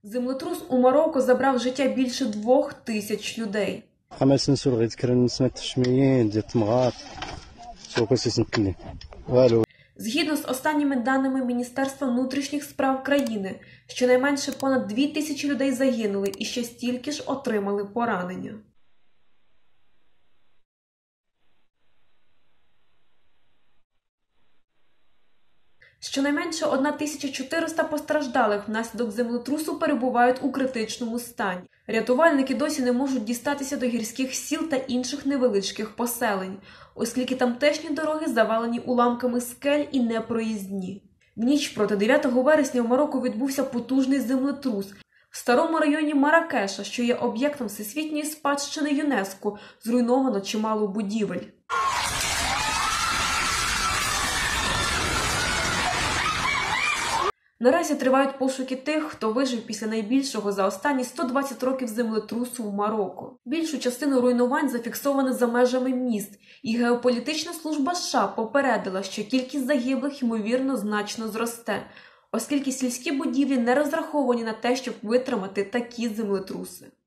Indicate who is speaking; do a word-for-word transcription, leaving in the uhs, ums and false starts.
Speaker 1: Землетрус у Марокко забрав життя більше двох тисяч людей. Згідно з останніми даними Міністерства внутрішніх справ країни, щонайменше понад дві тисячі людей загинули і ще стільки ж отримали поранення. Щонайменше тисяча чотириста постраждалих внаслідок землетрусу перебувають у критичному стані. Рятувальники досі не можуть дістатися до гірських сіл та інших невеличких поселень, оскільки тамтешні дороги завалені уламками скель і непроїзні. В ніч проти дев'ятого вересня в Марокко відбувся потужний землетрус. В старому районі Маракеша, що є об'єктом всесвітньої спадщини ЮНЕСКО, зруйновано чимало будівель. Наразі тривають пошуки тих, хто вижив після найбільшого за останні сто двадцять років землетрусу в Марокко. Більшу частину руйнувань зафіксовано за межами міст, і геополітична служба США попередила, що кількість загиблих, ймовірно, значно зросте, оскільки сільські будівлі не розраховані на те, щоб витримати такі землетруси.